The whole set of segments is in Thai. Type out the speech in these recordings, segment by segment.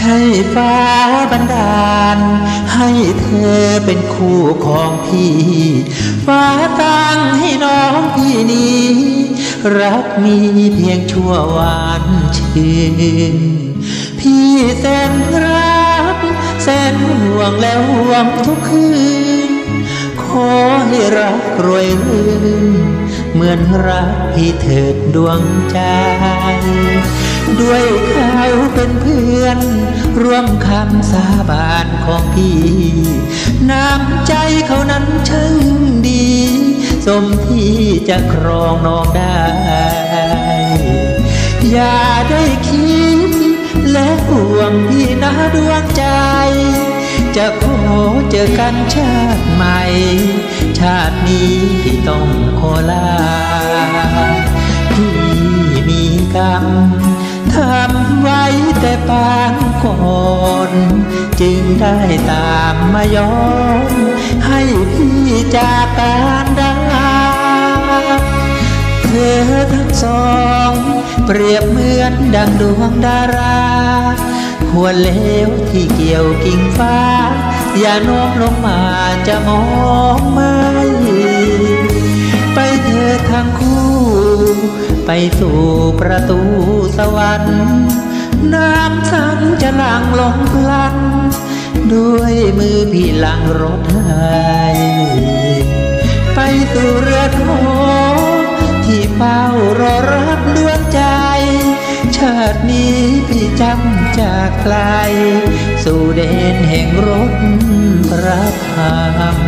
ช่ฟ้าบันดาลให้เธอเป็นคู่ของพี่ฟ้าตั้งให้น้องพี่นี้รักมีเพียงชั่ววานชื่นพี่แสนรักแสนห่วงแล้วห่วงทุกคืนขอให้รักรวยรื่นเหมือนรักพี่เถิดดวงใจด้วยเขาเป็นเพื่อนร่วมคำสาบานของพี่น้ำใจเขานั้นช่างดีสมที่จะครองน้องได้อย่าได้คิดและห่วงพี่นะดวงใจจะขอเจอกันชาติใหม่ชาตินี้พี่ต้องขอลาพี่มีกรรมทำไว้แต่ปางก่อนจึงได้ตามมาย้อนให้พี่จากการได้เธอทั้งสองเปรียบเหมือนดังดวงดาราหัวเลวที่เกี่ยวกิ่งฟ้าอย่าโน้มลงมาจะมองไม่ไปเธอทั้งคู่ไปสู่ประตูสวรรค์น้ำสังจะหลั่งลงพลันด้วยมือพี่หลังรถให้ไปสู่เรือนหอที่เฝ้ารอรับดวงใจชาตินี้พี่จำจากไกลสู่แดนแห่งรถพระธรรม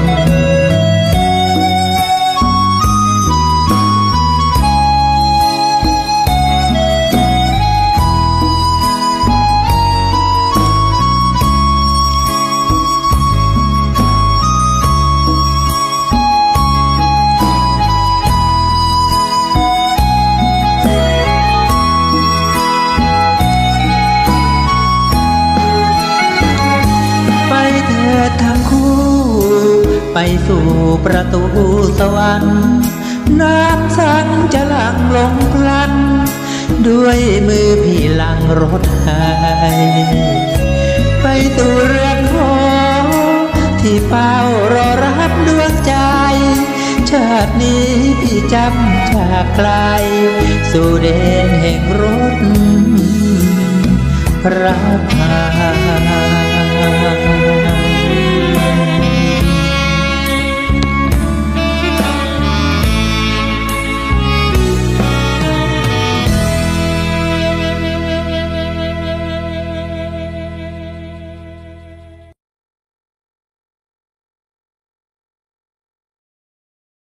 ทั้งคู่ไปสู่ประตูสวรรค์น้ำสังจะหลั่งลงพลันด้วยมือพี่หลังรถให้ไปสู่เรือนหอที่เฝ้ารอรับดวงใจชาตินี้พี่จำจากไกลสู่แดนแห่งรถพระธรรม